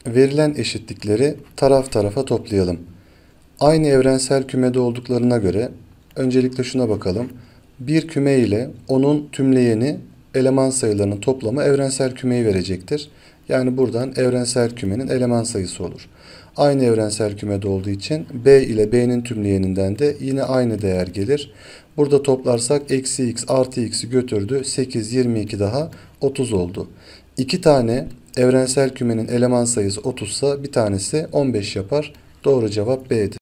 verilen eşitlikleri taraf tarafa toplayalım. Aynı evrensel kümede olduklarına göre öncelikle şuna bakalım. Bir küme ile onun tümleyeni eleman sayılarının toplamı evrensel kümeyi verecektir. Yani buradan evrensel kümenin eleman sayısı olur. Aynı evrensel kümede olduğu için B ile B'nin tümleyeninden de yine aynı değer gelir. Burada toplarsak eksi x artı x'i götürdü. 8, 22 daha 30 oldu. İki tane evrensel kümenin eleman sayısı 30 ise bir tanesi 15 yapar. Doğru cevap B'dir.